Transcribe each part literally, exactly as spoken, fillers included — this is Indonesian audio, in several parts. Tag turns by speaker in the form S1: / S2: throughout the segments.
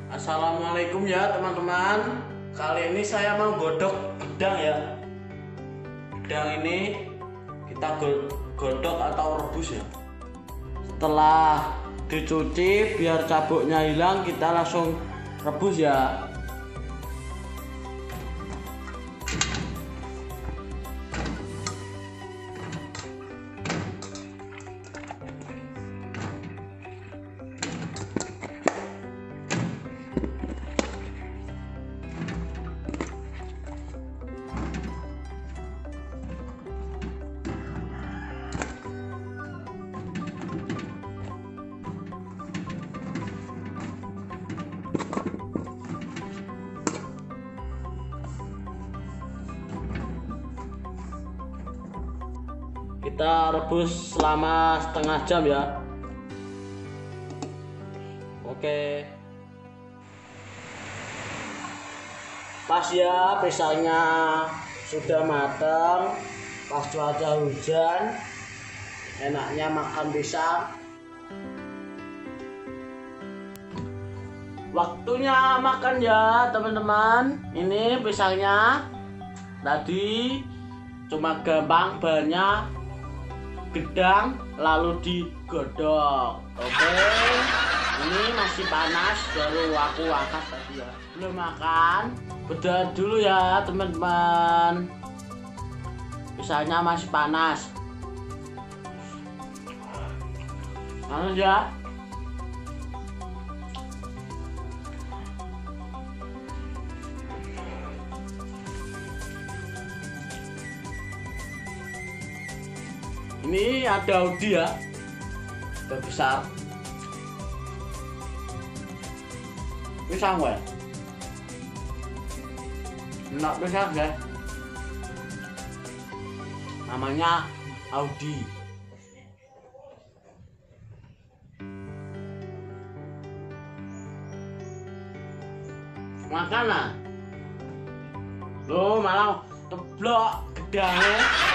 S1: Assalamualaikum ya teman-teman. Kali ini saya mau godok gedang ya. Gedang ini kita godok atau rebus ya. Setelah dicuci biar cabuknya hilang, kita langsung rebus ya. Kita rebus selama setengah jam ya. Oke. Pas ya pisangnya sudah matang, pas cuaca hujan, enaknya makan pisang. Waktunya makan ya teman-teman. Ini pisangnya tadi cuma gampang, banyak gedang lalu digodok. Oke, ini masih panas, baru aku angkat tadi ya. Belum makan, berdoa dulu ya teman-teman. Pisangnya masih panas. Panas ya. Ini ada Audi ya, udah besar. Pisang gue, enak pisang ya. Namanya Audi. Makan lah. Lo malah teblok gedangnya.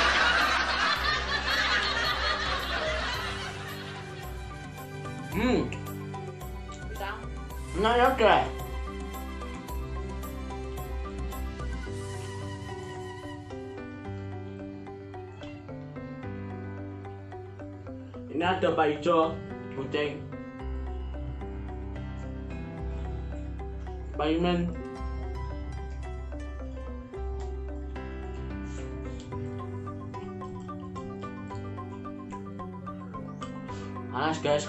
S1: Hmm, pisang, enak ya guys. Ini ada Pak Ijo, kucing, Pak Imen. Panas guys.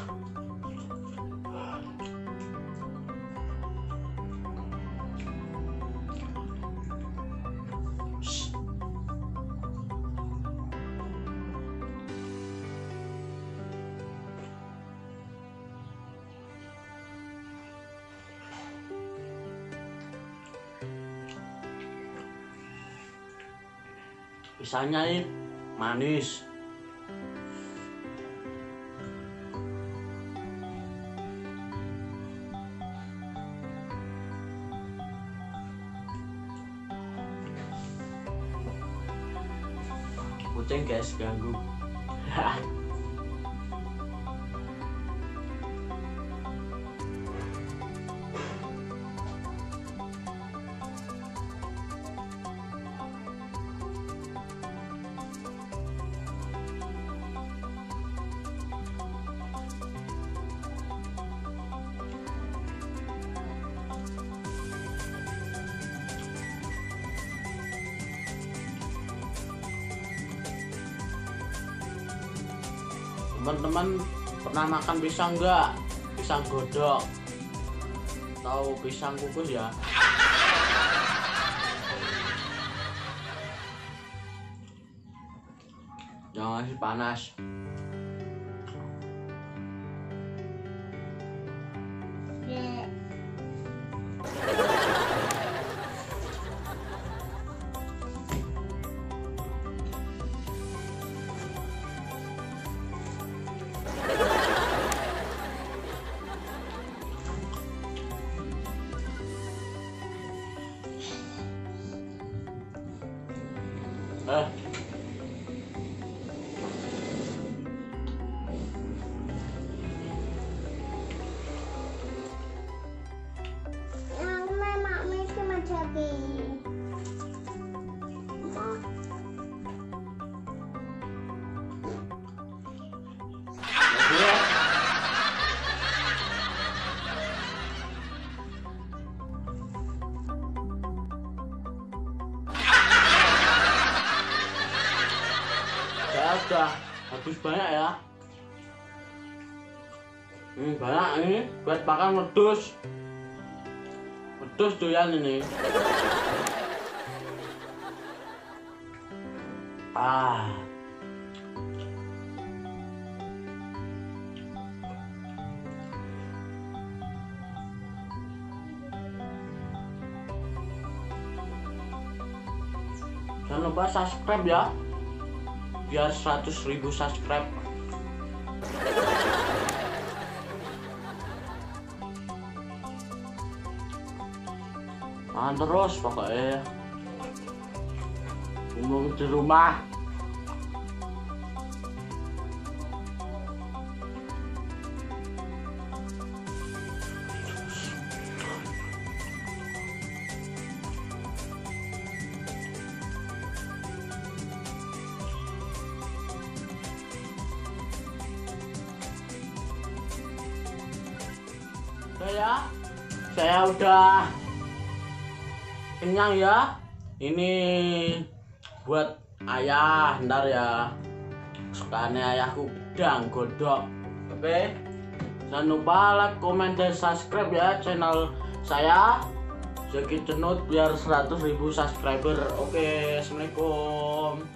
S1: Pisangnya ini manis. Kucing guys ganggu. Teman-teman pernah makan pisang enggak? Pisang godok atau pisang kukus ya? Jangan masih panas. Eh. saya udah habis banyak ya. Hmm, banyak ini buat makan wedus. Wedus doyan ini. Ah. Jangan lupa subscribe ya, biar seratus ribu subscribe. Makan terus pokoknya. Ngomong di rumah. Ya, saya udah kenyang ya. Ini buat ayah ntar ya, kesukaannya ayahku udang godok. Oke, jangan lupa like, comment, dan subscribe ya channel saya Zaki Cenut biar seratus ribu subscriber. Oke, assalamualaikum.